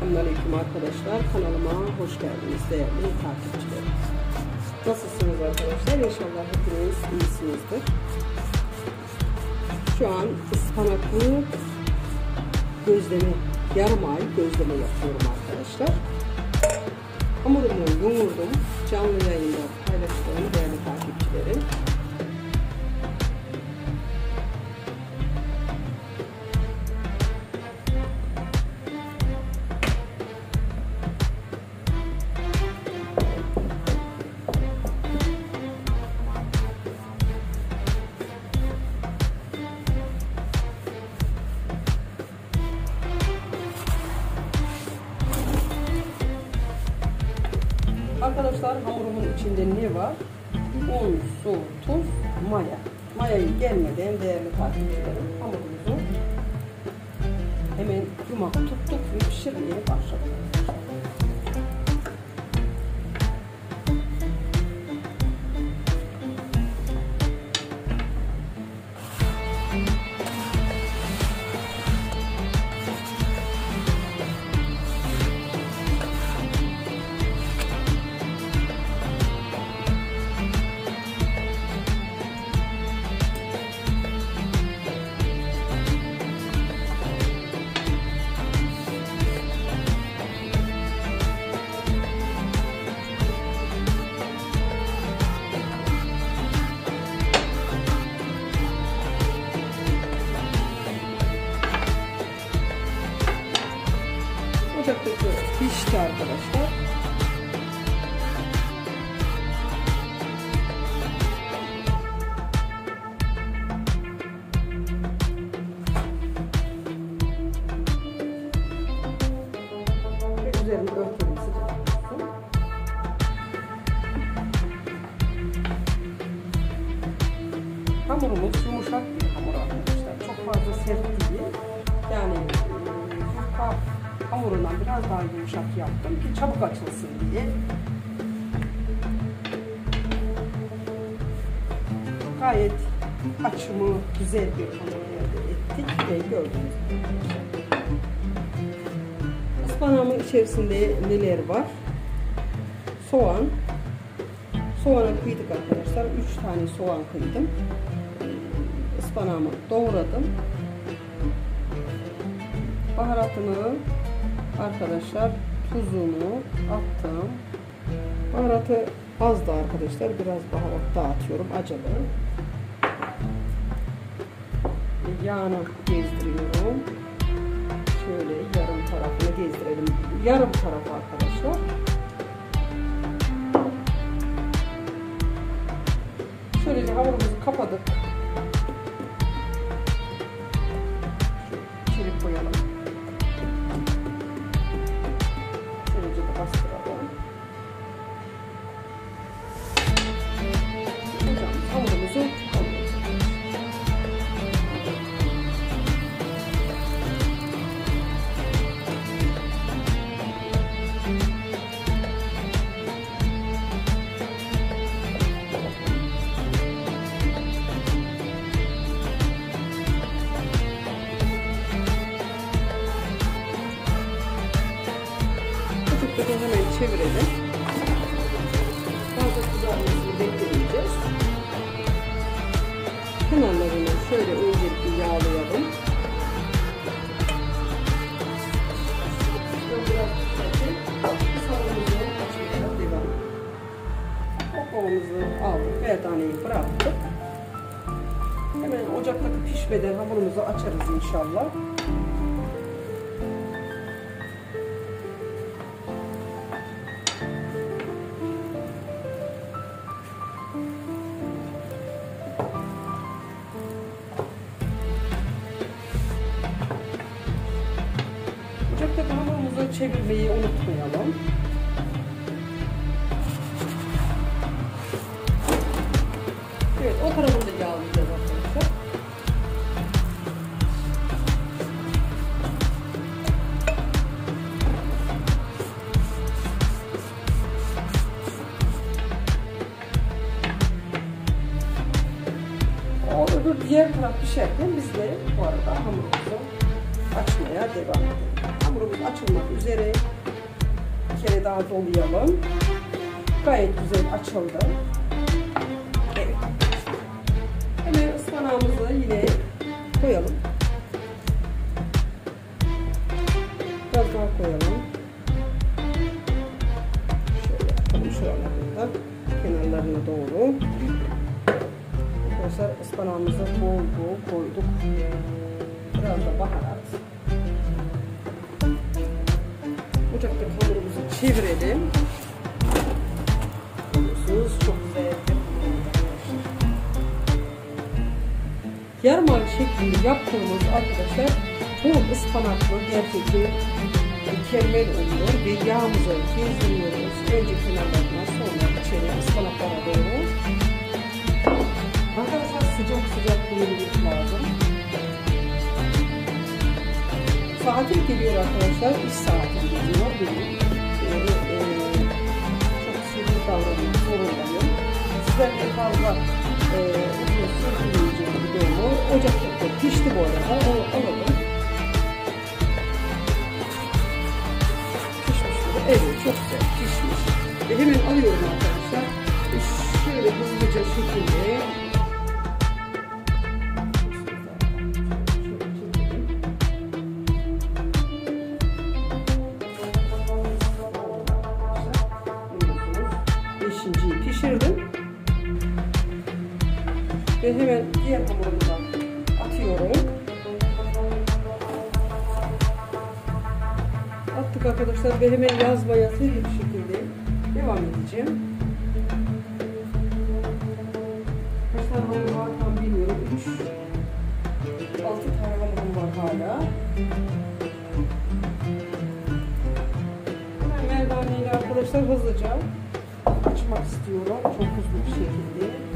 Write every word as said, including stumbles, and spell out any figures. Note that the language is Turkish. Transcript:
Selamünaleyküm arkadaşlar. Kanalıma hoş geldiniz değerli takipçilerim. Nasılsınız arkadaşlar? İnşallah hepiniz iyisinizdir. Şu an ıspanaklı gözleme, yarım ay gözleme yapıyorum arkadaşlar. Hamurumu yoğurdum. Canlı yayında paylaştığım değerli takipçilerim. Arkadaşlar hamurumun içinde ne var? Un, su, tuz, maya. Mayayı gelmeden değerli takipçilerim hamurumuzu hemen yumak tuttuk ve pişirmeye başladık. Ocaktaki pişti arkadaşlar. Ve üzerini örtelim sıcak olsun. Hamurumuz yumuşak bir hamur arkadaşlar. Çok fazla sert değil. Yani yufka hamurundan biraz daha yumuşak yaptım ki çabuk açılsın diye. Gayet açımı güzel bir hamur elde ettik ve gördünüz. Ispanağımın içerisinde neler var? Soğan. Soğanı kıydık arkadaşlar. üç tane soğan kıydım. Ispanağımı doğradım. Baharatını arkadaşlar, tuzunu attım. Baharatı az da arkadaşlar, biraz baharat dağıtıyorum acaba. Yağını gezdiriyorum. Şöyle yarım tarafını gezdirelim. Yarım tarafı arkadaşlar. Şöylece hamurumuzu kapadık. Çelik koyalım. Bastıralım. Hocam hamurumuzu alıyoruz. Hemen çevirelim. Fazla kızarmasını beklemeyeceğiz. Kenarlarını şöyle öncelikle yağlayalım. Biraz sarımızı açmaya devam. Oklavamızı aldık. Berdaneyi bıraktık. Hemen ocaktaki pişmeden hamurumuzu açarız inşallah. Ocaktaki hamurumuzu çevirmeyi unutmayalım. Evet, o tarafını da yağlayacağız arkadaşlar. O öbür diğer taraf pişerken biz de bu arada hamurumuzu açmaya devam edelim. Hamurumuz açılmak üzere. Bir kere daha dolayalım. Gayet güzel açıldı. Evet. Hemen ıspanağımızı yine koyalım. Biraz daha koyalım. Şöyle yapalım şuralarında. Kenarlarına doğru. Arkadaşlar ıspanağımızı bol bol koyduk. Biraz da baharat. Ocaktaki hamurumuzu çevirelim. Görüyorsunuz çok güzel. Yarım şeklinde yaptığımız arkadaşlar bol ıspanaklı gerçekten mükemmel oluyor ve yağımızı gezdiriyoruz. Önce kenarlarına sonra içeri ıspanaklara doğru. Arkadaşlar sıcak sıcak koyulmak lazım. Saatim geliyor arkadaşlar. İş saatim geliyor benim. Yani, e, çok sivri davranmak zorundayım. Sizler de fazla e, uzun sürmeyeceğim videomu. Ocakta pişti bu arada. Onu alalım. Pişmiş gibi. Evet çok güzel pişmiş. Ve hemen alıyorum arkadaşlar. E, şöyle hızlıca şekilde pişirdim ve hemen diğer hamurumu atıyorum. Attık arkadaşlar ve hemen yazmaya seri bir şekilde devam edeceğim. Kaç tane hamur var tam bilmiyorum. üç altı tane hamurum var hala. Hemen merdaneyle arkadaşlar hızlıca açmak istiyorum. Çok hızlı bir şekilde.